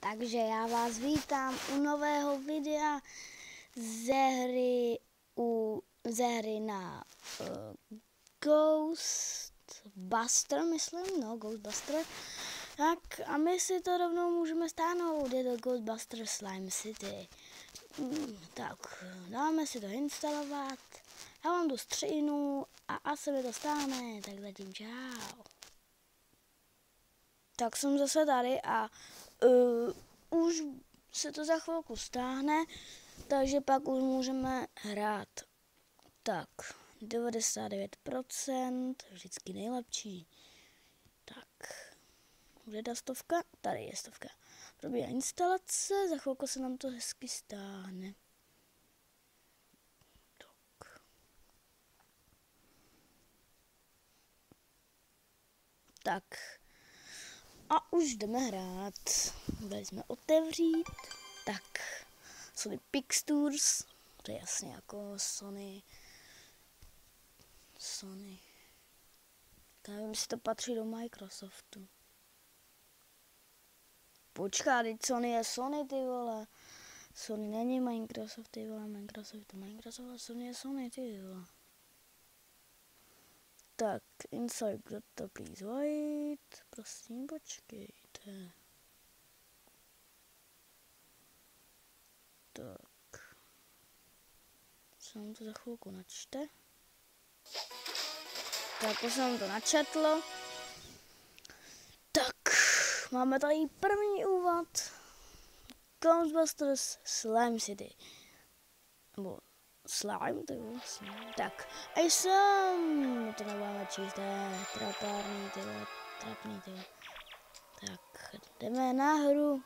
Takže já vás vítám u nového videa ze hry na Ghostbuster, myslím, no Ghostbuster. Tak a my si to rovnou můžeme stáhnout, je to Ghostbuster Slime City. Tak, dáme si to instalovat, já vám to střihnu a asi mi to stáhne, tak zatím čau. Tak jsem zase tady a už se to za chvilku stáhne, takže pak už můžeme hrát. Tak, 99%, vždycky nejlepší. Tak, kde je ta stovka? Tady je stovka. Probíhá instalace, za chvilku se nám to hezky stáhne. Tak. A už jdeme hrát. Dali jsme otevřít. Tak. Sony Pictures. To je jasně jako Sony. Nevím, jestli to patří do Microsoftu. Počká, teď Sony je Sony, ty vole. Sony není Microsoft, ty vole. Microsoft to Microsoft a Sony je Sony, ty vole. Tak, inside data please wait. Prosím, počkejte. Tak. Se nám to za chvilku načte. Tak, už jsem to načetlo. Tak, máme tady první úvod. Ghostbusters Slime City. Nebo Slime, to je vlastně. Tak, a jsem, to nebudeme číst, to je trapný, tyhle. Tak, jdeme na hru.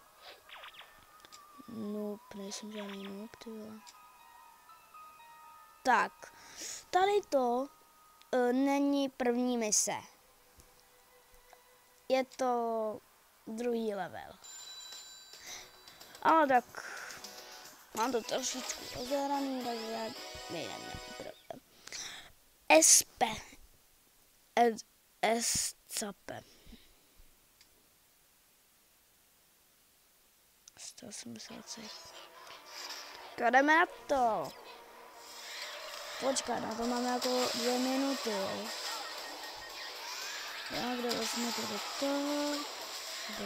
Noob, nejsem žádný noob, tyhle. Tak, tady to není první mise. Je to druhý level. Ale tak, mám to trošičku rozehraný, takže já nejdeme. Escape. 180. Jdeme na to. Počkat, na to máme jako 2 minuty, jo. Já kde vezme to do toho. To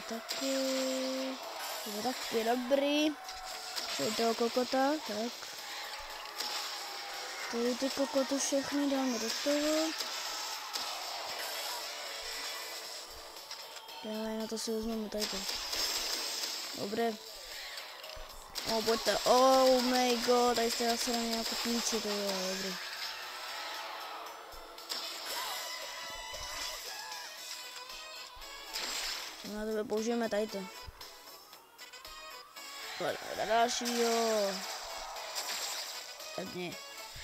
taky dobrý. Tady toho kokota, tak. Tady ty kokoty všechny dáme do toho. Dáme, na to si vezmeme tady to. Dobré. Pojďte, oh my god, tady jste zase na nějakou píči, to je dobrý. Na tebe použijeme tady to. Pojďme dalšího. Jedni.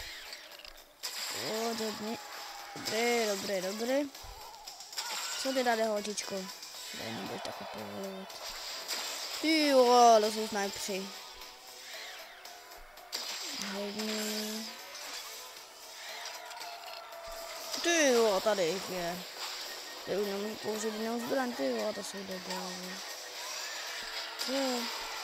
Dobrý. Co ty tady, holčičko? Tady nebudeš takhle povolovat. Ty jo, to jsou snajpři. Hodně. Ty jo, tady jich je. Ty už nemůžu použít jinou zbraň, ty jo, to jsou debilové. Co?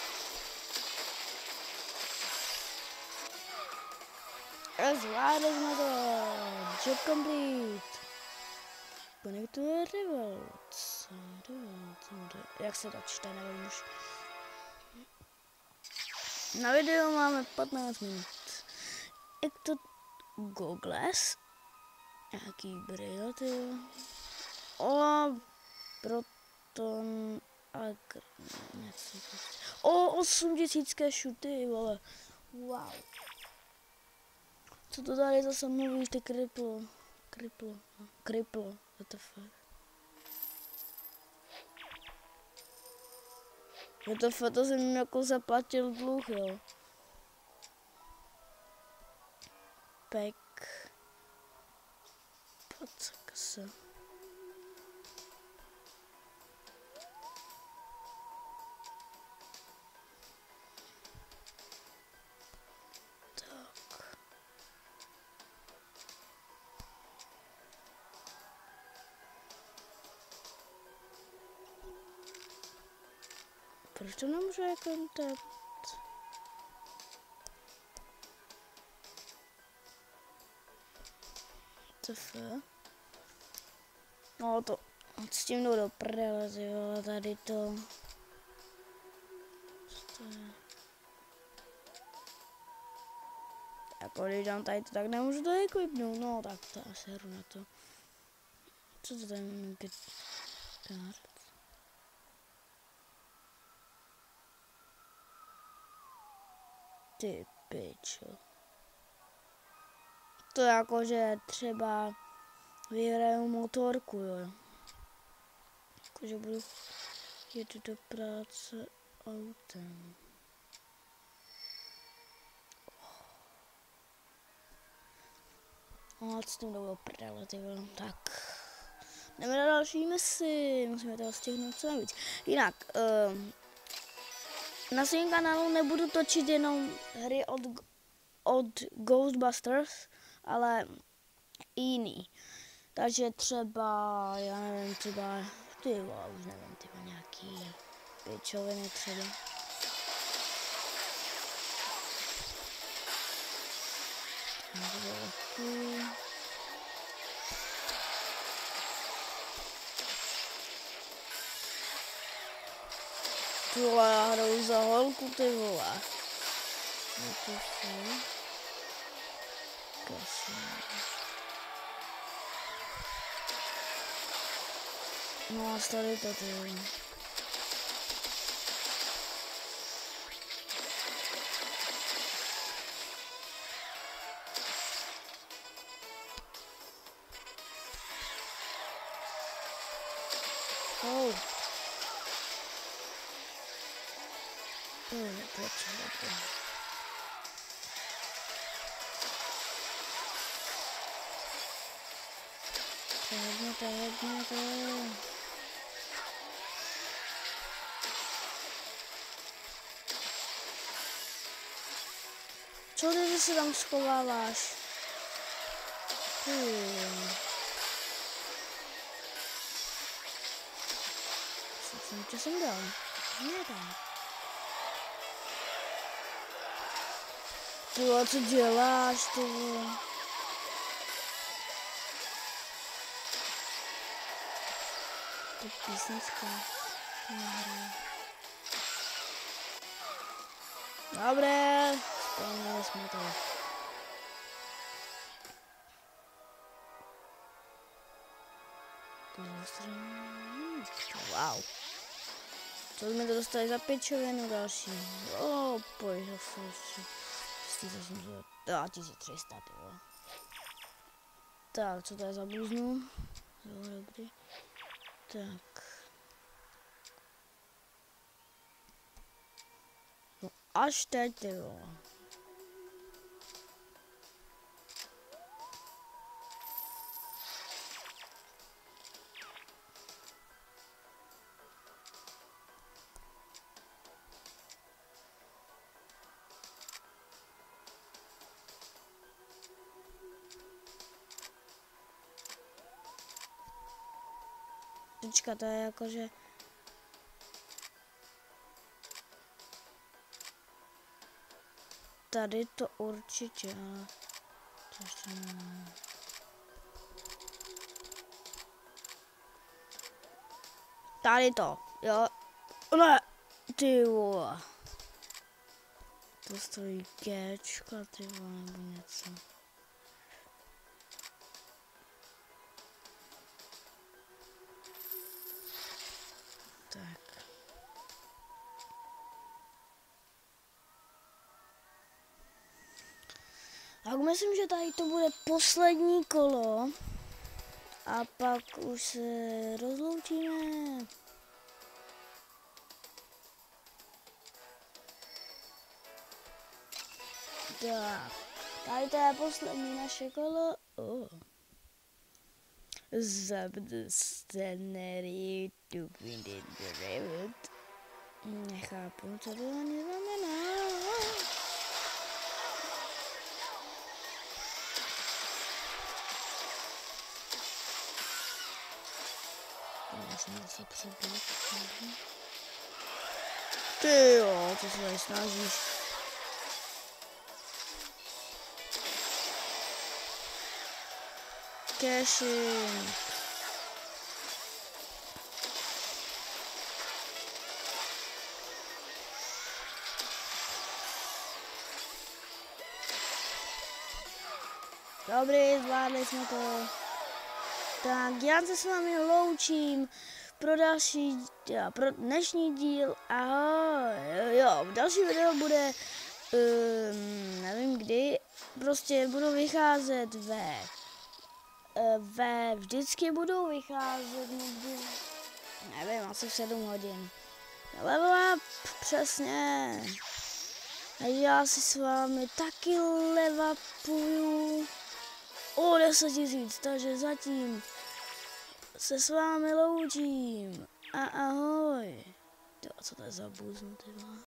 Zvládli jsme to. Job complete. Connect to revolts. Jak se to čte, nevím už. Na video máme 15 minut. Jak to goggles? Jaký brýle, ty? Proton a něco. 8000 šuty, vole. Wow. Co to tady zase mluvíš, ty kriplo, what the fuck. To jsem jako zaplatil dluh, jo. Pek. Pocka se. Proč to nemůžu jako tak? CF. No to s tím jdu do prdele, ty vole, tady to. Co to je? Jako když dám tady to, tak nemůžu to equipnout, no tak to asi hru na to. Co to tady mám kart? Ty pičo. To jakože třeba vyhraju motorku, jo. Jakože budu jet do práce autem. A co tím jdou do prdele, ty vole. Tak. Jdeme na další misi. Musíme toho stihnout co nejvíc. Jinak, na svém kanálu nebudu točit jenom hry od Ghostbusters, ale i jiný. Takže třeba, já nevím, třeba, ty vole, už nevím, tyba nějaký pěčoviny třeba. Ty vole, já hraju za holku, ty vole. No to jsou. No a tady to ty vole. Oh. Proč to? To je hodně to. Co ty se tam schováváš? Co jsem dal? Nedám. Ty vole, co děláš, ty vole? To písnička. Dobré, splnili jsme to. Wow. Co jsme to dostali za pěčovinu další? O, pojď, zase. 1300, ty vole. Tak, co to je za bluznu? Jo, dobrý. Tak. No až teď, ty vole. Počka, to je jakože... Tady to určitě, ale... To ještě ne. Tady to, jo. Ne, ty vole. To stojí Gčka, ty vole, nebo něco. Tak. Tak myslím, že tady to bude poslední kolo. A pak už se rozloučíme. Tak. Tady to je poslední naše kolo. Zapnu scenery to Windows Revit. Nechápu, co to ani znamená. Musím zase přebít. Ty jo, co se tady snažíš. Cashing. Dobrý, zvládli jsme to. Tak, já se s vámi loučím pro dnešní díl. Ahoj. Jo, další video bude, nevím kdy, prostě budou vycházet vždycky budou vycházet někdy, nevím, asi v 7 hodin. Level up, přesně. A já si s vámi taky level upuju o 10 000, takže zatím se s vámi loučím a ahoj. Tyjo, co to je za buznu, tyjo.